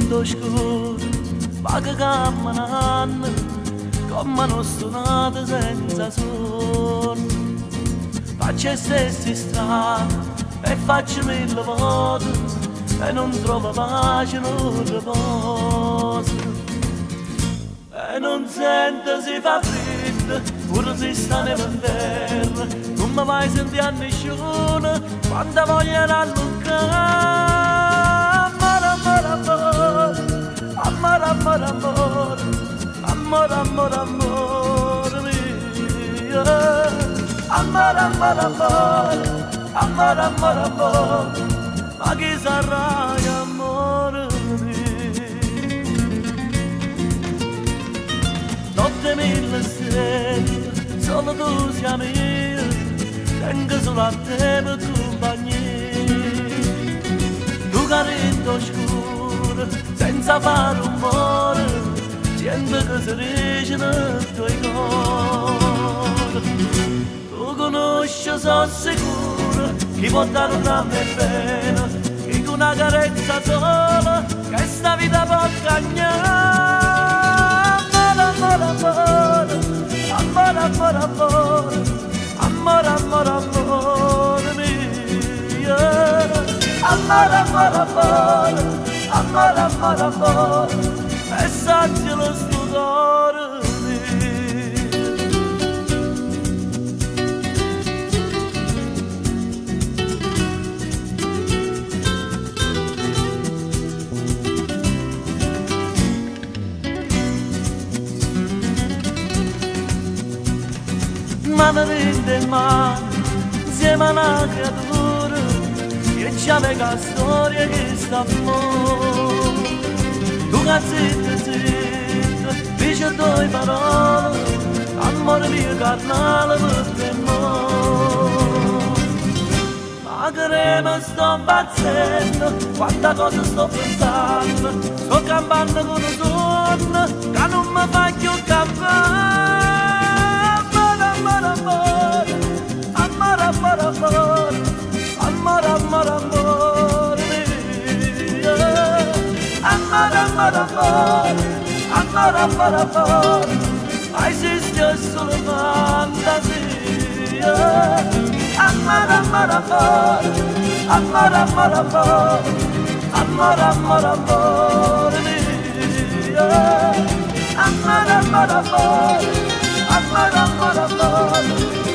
labirinto oscuro, ma che camminano come non suonate senza suono. Faccio stessi strada e faccio mille volte e non trovo pace, non riposo. E non sento si fa freddo, pure si sta nella terra, non mi vai sentire a nessuno quando voglio allungare. Amore, amore, amore, amore, amore, amore mio. Amore, amore, amore, amore, amore, amore, ma chi sarà amore mio? Notte mille stelle, solo tu sei mia, tengo solo a te per compagnia. Tu caretto scuro, senza fare rumore, sento che si dice nel tuo cuore. Tu conosci, sono sicuro, chi può dare una me bene, che con una carezza sola, che sta vita può cagnare. Amore, amore, amore, amore, amore, amore, amore, amore mio. Amore, amore, amore, amore, amore, amore, messaggio lo stupore mio. Ma mi rende male, insieme a una creatura che c'aveva la storia che sta fuori. Tu che zitta, zitta, dice due parole, amore mio carnale per te mo'. Ma che rema sto impazzendo, quanta cosa sto pensando, sto campando con un sonno che non mi fa più campare. Amore, amore, amore, amore, amore, amore, amore mio. Amore, amore, amore, amore, amore, amore, ma esiste solo fantasia. Amore, amore, amore, amore, amore, amore, amore, amore, amore mio. Amore, amore, amore, amore, amore, amore.